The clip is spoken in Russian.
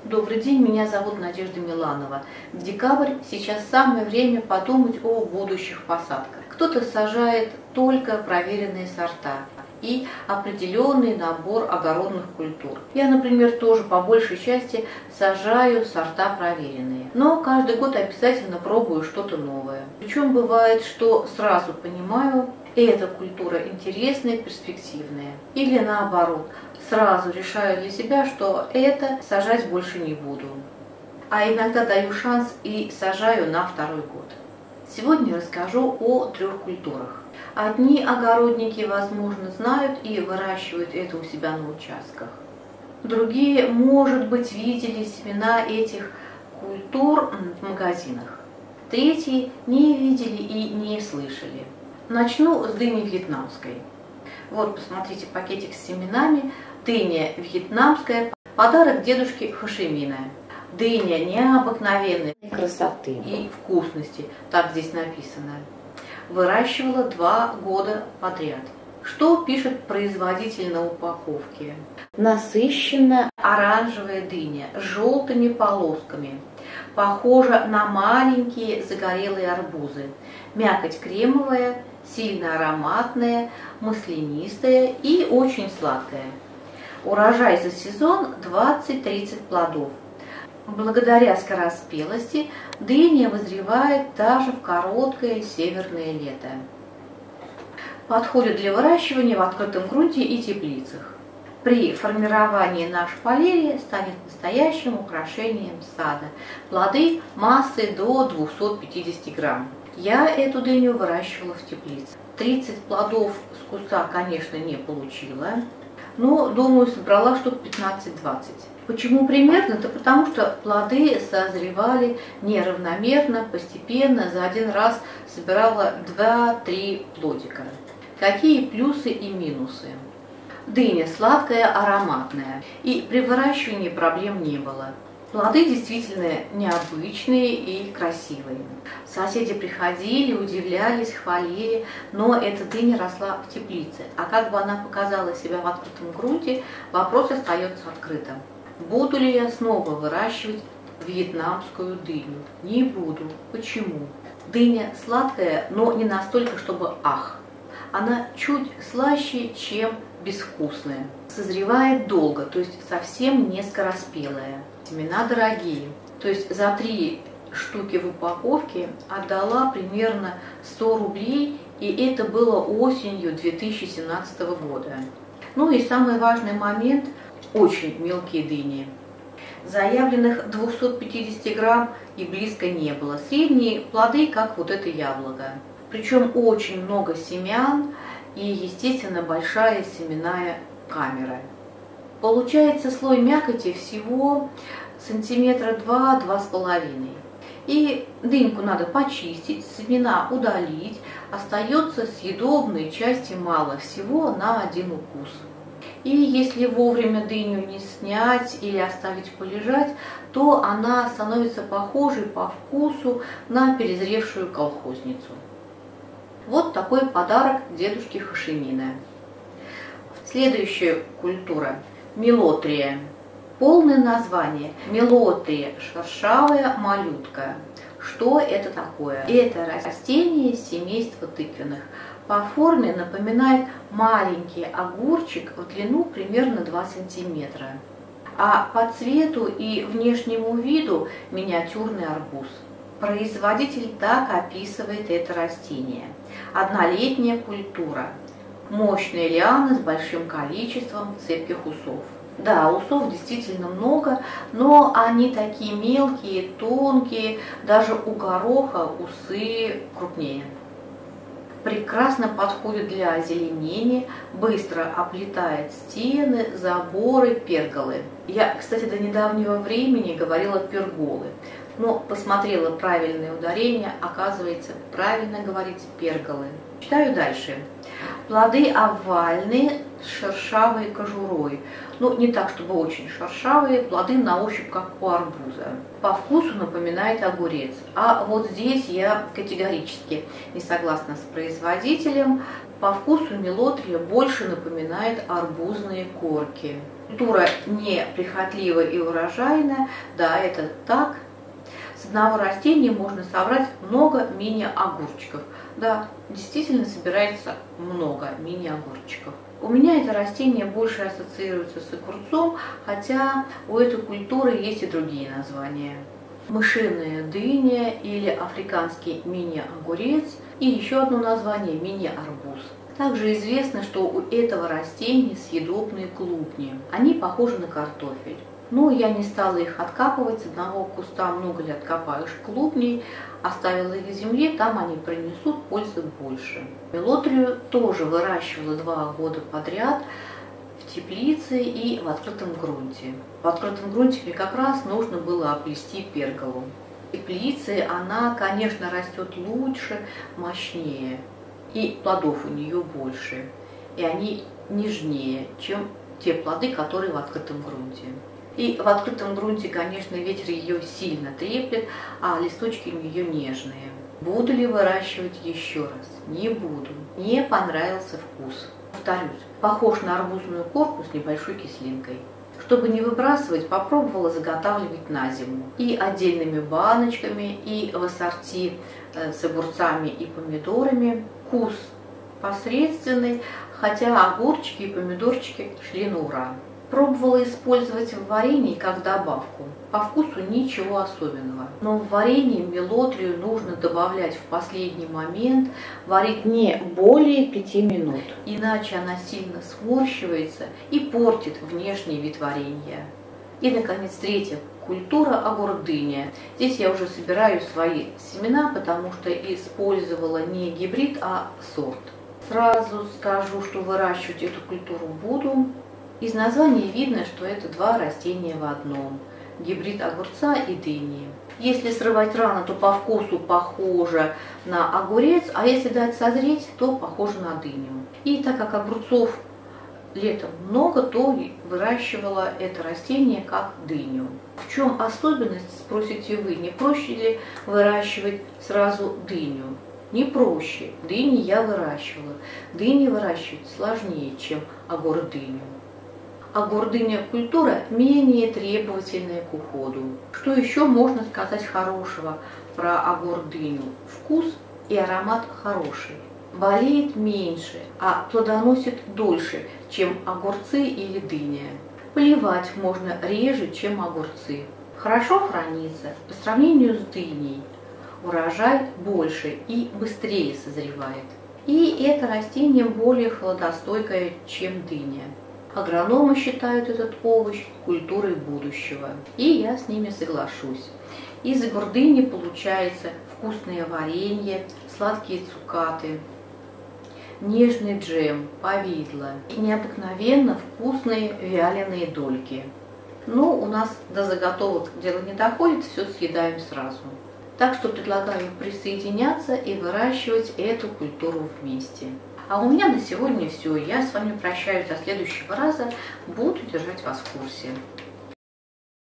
Добрый день, меня зовут Надежда Миланова. Декабрь, сейчас самое время подумать о будущих посадках. Кто-то сажает только проверенные сорта и определенный набор огородных культур. Я, например, тоже по большей части сажаю сорта проверенные. Но каждый год обязательно пробую что-то новое. Причем бывает, что сразу понимаю, эта культура интересная, перспективная. Или наоборот, сразу решаю для себя, что это сажать больше не буду. А иногда даю шанс и сажаю на второй год. Сегодня расскажу о 3 культурах. Одни огородники, возможно, знают и выращивают это у себя на участках. Другие, может быть, видели семена этих культур в магазинах. Третьи не видели и не слышали. Начну с дыни вьетнамской. Вот, посмотрите, пакетик с семенами. Дыня вьетнамская, подарок дедушки Хошимина. Дыня необыкновенной красоты и вкусности, так здесь написано. Выращивала 2 года подряд. Что пишет производитель на упаковке? Насыщенно оранжевая дыня с желтыми полосками. Похожа на маленькие загорелые арбузы. Мякоть кремовая, сильно ароматная, маслянистая и очень сладкая. Урожай за сезон 20-30 плодов. Благодаря скороспелости дыня вызревает даже в короткое северное лето. Подходит для выращивания в открытом грунте и теплицах. При формировании на шпалере станет настоящим украшением сада. Плоды массой до 250 грамм. Я эту дыню выращивала в теплице. 30 плодов с куста, конечно, не получила, но, думаю, собрала штук 15-20. Почему примерно? Да потому что плоды созревали неравномерно, постепенно, за один раз собирала 2-3 плодика. Какие плюсы и минусы? Дыня сладкая, ароматная, и при выращивании проблем не было. Плоды действительно необычные и красивые. Соседи приходили, удивлялись, хвалили, но эта дыня росла в теплице. А как бы она показала себя в открытом грунте, вопрос остается открытым. Буду ли я снова выращивать вьетнамскую дыню? Не буду. Почему? Дыня сладкая, но не настолько, чтобы ах. Она чуть слаще, чем безвкусная. Созревает долго, то есть совсем не скороспелая. Семена дорогие. То есть за 3 штуки в упаковке отдала примерно 100 рублей, и это было осенью 2017 года. Ну и самый важный момент – очень мелкие дыни. Заявленных 250 грамм и близко не было. Средние плоды, как вот это яблоко. Причем очень много семян и, естественно, большая семенная камера. Получается слой мякоти всего сантиметра 2-2,5. И дыньку надо почистить, семена удалить. Остается съедобной части мало, всего на 1 укус. И если вовремя дыню не снять или оставить полежать, то она становится похожей по вкусу на перезревшую колхозницу. Вот такой подарок дедушки Хошимина. Следующая культура – мелотрия. Полное название – мелотрия шершавая малютка. Что это такое? Это растение семейства тыквенных. По форме напоминает маленький огурчик в длину примерно 2 сантиметра. А по цвету и внешнему виду миниатюрный арбуз. Производитель так описывает это растение. Однолетняя культура. Мощная лиана с большим количеством цепких усов. Да, усов действительно много, но они такие мелкие, тонкие, даже у гороха усы крупнее. Прекрасно подходит для озеленения, быстро оплетает стены, заборы, перголы. Я, кстати, до недавнего времени говорила перголы, но посмотрела правильное ударение, оказывается, правильно говорить перголы. Читаю дальше. Плоды овальные с шершавой кожурой. Ну, не так, чтобы очень шершавые, плоды на ощупь, как у арбуза. По вкусу напоминает огурец. А вот здесь я категорически не согласна с производителем. По вкусу мелотрия больше напоминает арбузные корки. Культура неприхотливая и урожайная, да, это так. С одного растения можно собрать много мини-огурчиков. Да, действительно собирается много мини-огурчиков. У меня это растение больше ассоциируется с огурцом, хотя у этой культуры есть и другие названия. Мышиная дыня или африканский мини-огурец и еще одно название мини-арбуз. Также известно, что у этого растения съедобные клубни. Они похожи на картофель. Но я не стала их откапывать, с одного куста много ли откопаешь клубней, оставила их в земле, там они принесут пользы больше. Мелотрию тоже выращивала 2 года подряд в теплице и в открытом грунте. В открытом грунте мне как раз нужно было оплести перголу. В теплице она, конечно, растет лучше, мощнее, и плодов у нее больше, и они нежнее, чем те плоды, которые в открытом грунте. И в открытом грунте, конечно, ветер ее сильно треплет, а листочки у нее нежные. Буду ли выращивать еще раз? Не буду. Мне понравился вкус. Повторюсь, похож на арбузную корку с небольшой кислинкой. Чтобы не выбрасывать, попробовала заготавливать на зиму. И отдельными баночками, и в ассорти с огурцами и помидорами. Вкус посредственный, хотя огурчики и помидорчики шли на ура. Пробовала использовать в варенье как добавку. По вкусу ничего особенного. Но в варенье мелотрию нужно добавлять в последний момент, варить не более 5 минут. Иначе она сильно сморщивается и портит внешний вид варенья. И, наконец, третья культура – огурдыня. Здесь я уже собираю свои семена, потому что использовала не гибрид, а сорт. Сразу скажу, что выращивать эту культуру буду. Из названия видно, что это 2 растения в одном – гибрид огурца и дыни. Если срывать рано, то по вкусу похоже на огурец, а если дать созреть, то похоже на дыню. И так как огурцов летом много, то выращивала это растение как дыню. В чем особенность, спросите вы, не проще ли выращивать сразу дыню? Не проще. Дыни я выращивала. Дыни выращивать сложнее, чем огурдыню. Огурдыня культура менее требовательная к уходу. Что еще можно сказать хорошего про огурдыню? Вкус и аромат хороший. Болеет меньше, а плодоносит дольше, чем огурцы или дыня. Поливать можно реже, чем огурцы. Хорошо хранится по сравнению с дыней. Урожай больше и быстрее созревает. И это растение более холодостойкое, чем дыня. Агрономы считают этот овощ культурой будущего, и я с ними соглашусь. Из огурдыни получается вкусное варенье, сладкие цукаты, нежный джем, повидло и необыкновенно вкусные вяленые дольки. Но у нас до заготовок дело не доходит, все съедаем сразу. Так что предлагаю присоединяться и выращивать эту культуру вместе. А у меня на сегодня все. Я с вами прощаюсь до следующего раза. Буду держать вас в курсе.